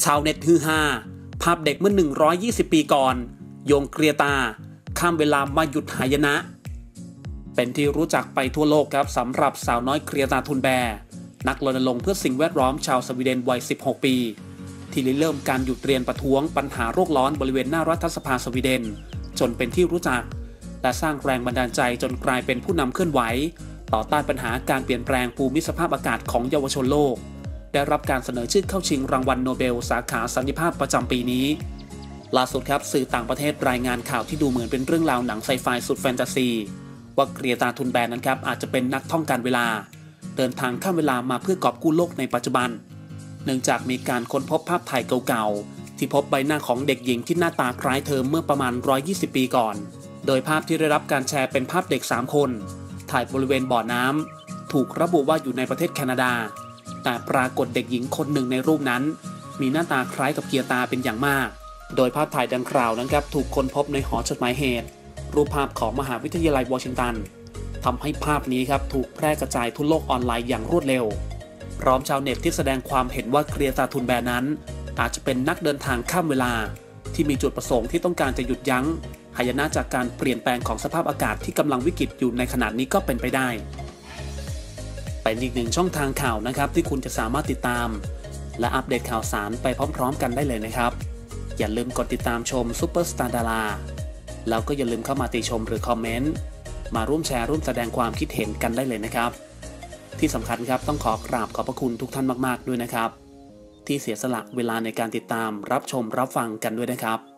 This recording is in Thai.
ชาวเน็ตฮือฮาภาพเด็กเมื่อ120 ปีก่อนโยงเกรียตาข้ามเวลามาหยุดหายนะเป็นที่รู้จักไปทั่วโลกครับสำหรับสาวน้อยเกรียตาทุนแบร์นักรณรงค์เพื่อสิ่งแวดล้อมชาวสวีเดนวัย 16 ปี ที่เริ่มการหยุดเรียนประท้วงปัญหาโลกร้อนบริเวณหน้ารัฐสภาสวีเดนจนเป็นที่รู้จักและสร้างแรงบันดาลใจจนกลายเป็นผู้นำเคลื่อนไหวต่อต้านปัญหาการเปลี่ยนแปลงภูมิสภาพอากาศของเยาวชนโลกได้รับการเสนอชื่อเข้าชิงรางวัลโนเบลสาขาสันติภาพประจำปีนี้ล่าสุดครับสื่อต่างประเทศรายงานข่าวที่ดูเหมือนเป็นเรื่องราวหนังไซไฟสุดแฟนตาซีว่าเกรียตาทุนแบร์นั้นครับอาจจะเป็นนักท่องการเวลาเดินทางข้ามเวลามาเพื่อกอบกู้โลกในปัจจุบันเนื่องจากมีการค้นพบภาพถ่ายเก่าๆที่พบใบหน้าของเด็กหญิงที่หน้าตาคล้ายเธอเมื่อประมาณ120 ปีก่อนโดยภาพที่ได้รับการแชร์เป็นภาพเด็ก3 คนถ่ายบริเวณบ่อน้ำถูกระบุว่าอยู่ในประเทศแคนาดาแต่ปรากฏเด็กหญิงคนหนึ่งในรูปนั้นมีหน้าตาคล้ายกับเกียร์ตาเป็นอย่างมากโดยภาพถ่ายดังกล่าวนั้นครับถูกค้นพบในหอจดหมายเหตุรูปภาพของมหาวิทยาลัยวอชิงตันทำให้ภาพนี้ครับถูกแพร่กระจายทั่วโลกออนไลน์อย่างรวดเร็วพร้อมชาวเน็ตที่แสดงความเห็นว่าเกรียตาทุนแบร์นั้นอาจจะเป็นนักเดินทางข้ามเวลาที่มีจุดประสงค์ที่ต้องการจะหยุดยั้งหายนะจากการเปลี่ยนแปลงของสภาพอากาศที่กำลังวิกฤตอยู่ในขณะนี้ก็เป็นไปได้เป็นอีกหนึ่งช่องทางข่าวนะครับที่คุณจะสามารถติดตามและอัปเดตข่าวสารไปพร้อมๆกันได้เลยนะครับอย่าลืมกดติดตามชมซุปเปอร์สตาร์ดาราแล้วก็อย่าลืมเข้ามาติชมหรือคอมเมนต์มาร่วมแชร์ร่วมแสดงความคิดเห็นกันได้เลยนะครับที่สำคัญครับต้องขอกราบขอบพระคุณทุกท่านมากๆด้วยนะครับที่เสียสละเวลาในการติดตามรับชมรับฟังกันด้วยนะครับ